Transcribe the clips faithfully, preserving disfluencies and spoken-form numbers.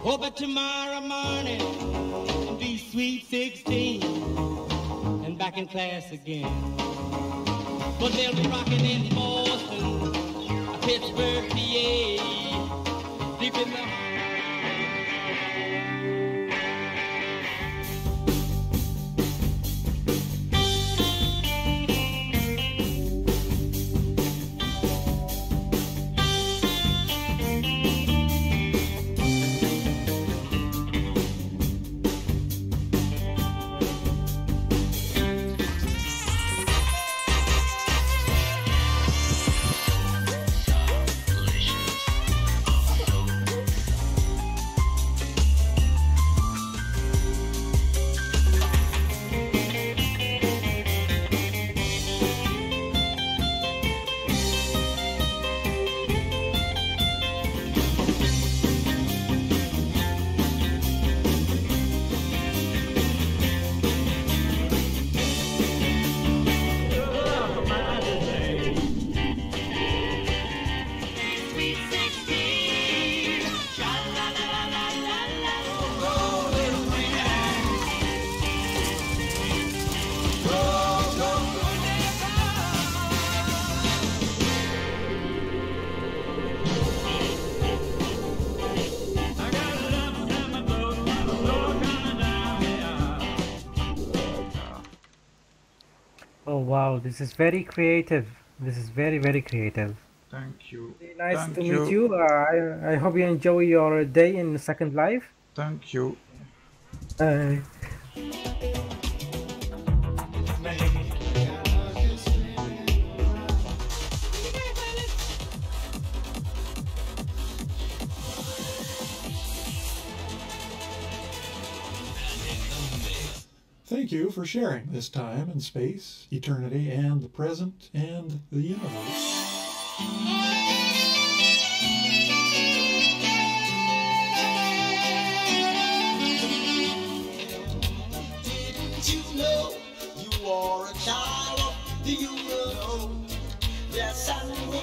Oh, but tomorrow morning I'll be sweet sixteen and back in class again. But they'll be rocking in Boston, Pittsburgh, P A, deep in the Oh wow, this is very creative. This is very, very creative. Thank you. Very nice Thank to you. meet you. Uh, I, I hope you enjoy your day in Second Life. Thank you. Uh, Thank you for sharing this time and space, eternity, and the present, and the universe. Didn't you know you are a child of the universe? Yes, I know.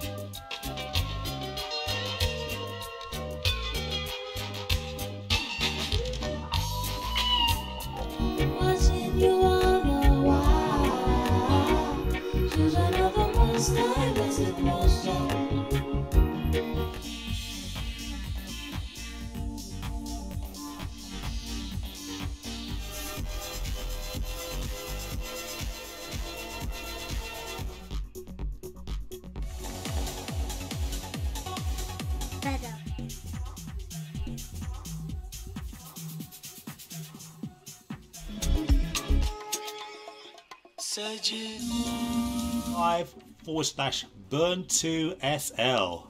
Watching you on the wire, should I know the most time is emotion? Better. Surgeon five forward slash burn two S L.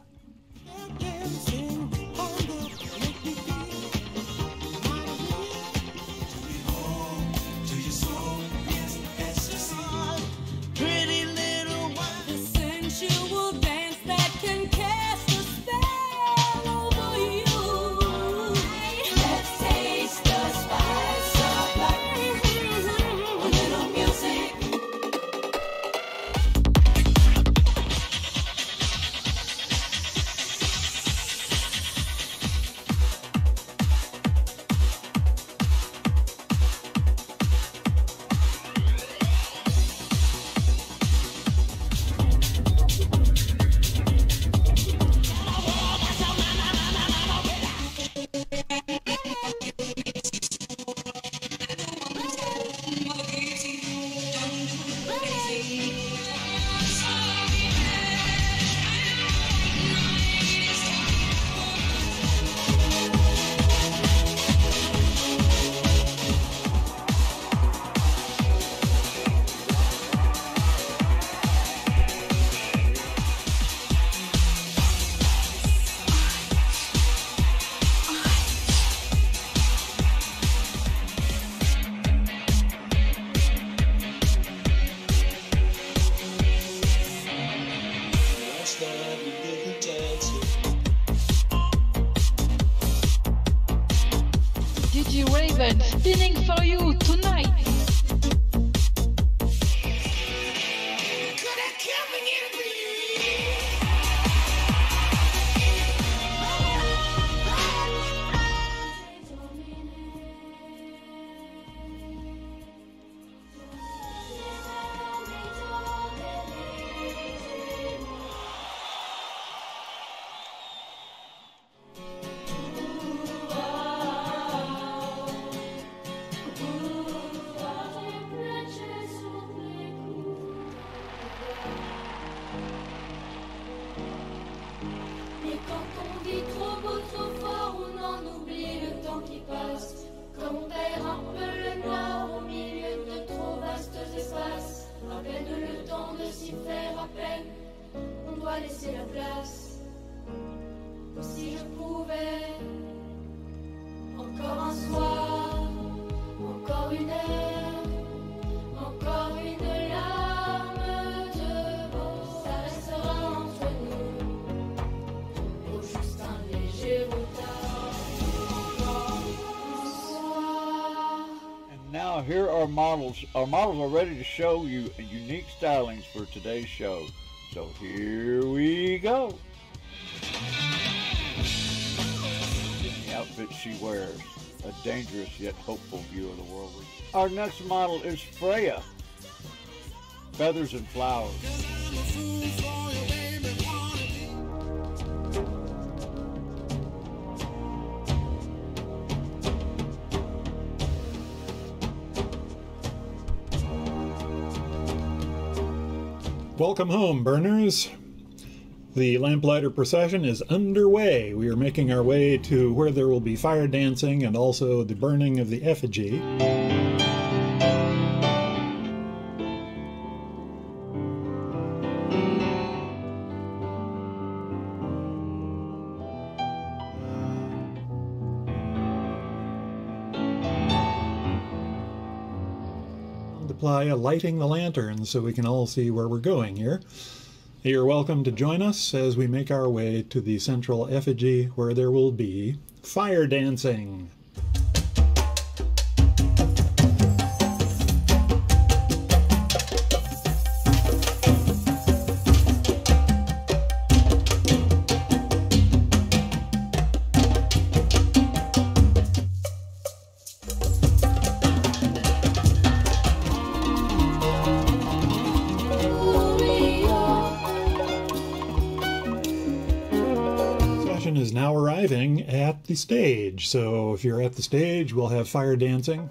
Pretty little one. The sensual dance that can cast a spell over you. Let's taste the spice of life. A little music. D J Raven spinning for you tonight. pas laisser la place. Si je pouvais, encore un soir, encore une heure, encore une larme de beau, ça restera entre nous, au juste un léger retard, encore un soir. And now here are models. Our models are ready to show you unique stylings for today's show. So here we go. The outfit she wears, a dangerous yet hopeful view of the world. Our next model is Freya, feathers and flowers. Welcome home, burners. The lamplighter procession is underway. We are making our way to where there will be fire dancing and also the burning of the effigy. Playa lighting the lanterns so we can all see where we're going here. You're welcome to join us as we make our way to the central effigy where there will be fire dancing. Is now arriving at the stage. So if you're at the stage, we'll have fire dancing.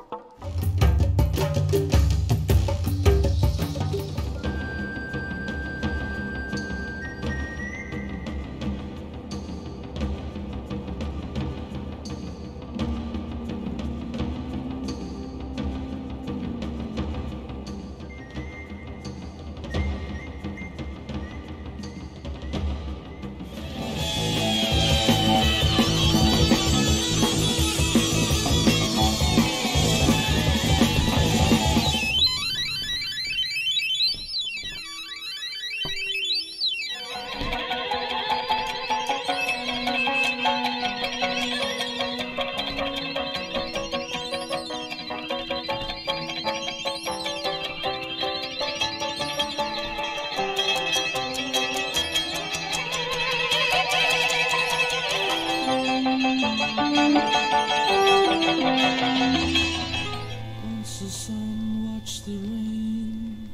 Once the sun watched the rain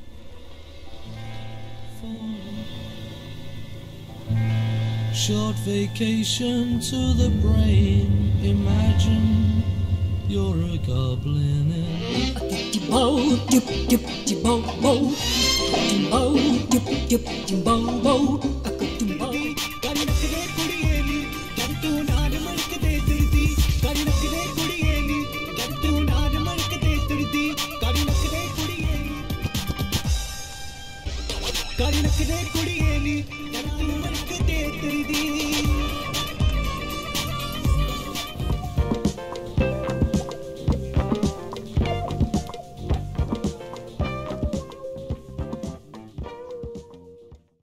fall. Short vacation to the brain. Imagine you're a goblin in Bow, dip, dip, dip, bow, bow. Bow, dip, dip, dip, bow, bow. Kari nakde kudiye ni,